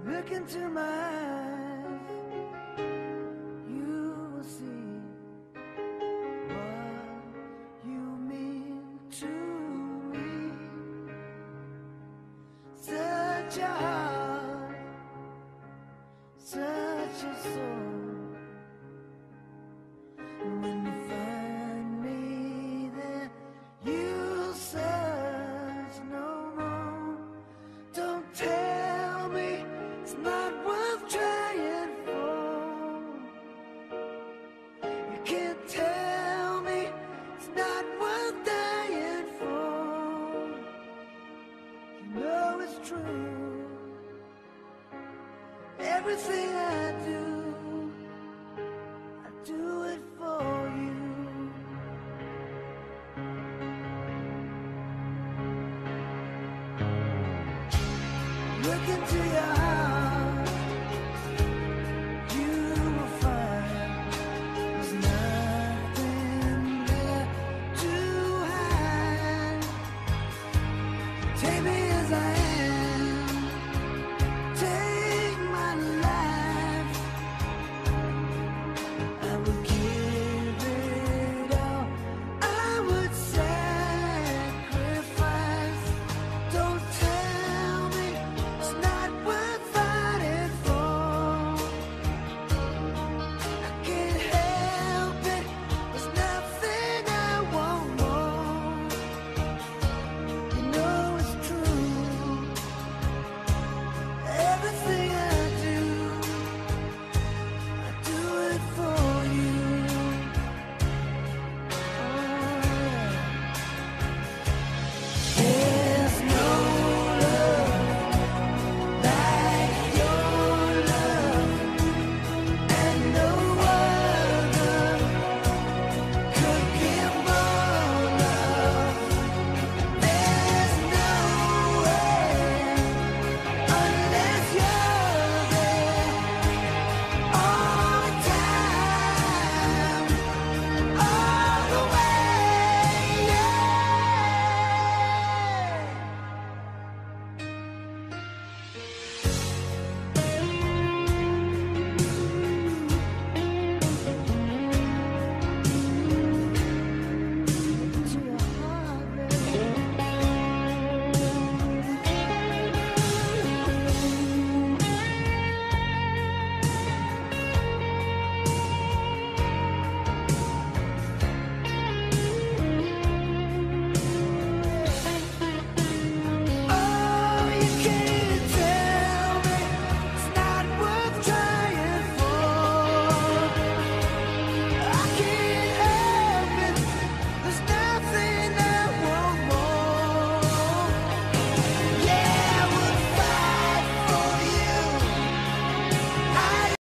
Look into my eyes, you will see what you mean to me. Such a heart, such a soul. And when you find me there, you'll search no more. Don't tell me it's not worth trying for. You can't tell me it's not worth dying for. You know it's true. Everything I do it for you. Look into your heart, you will find there's nothing there to hide. Take me as I am.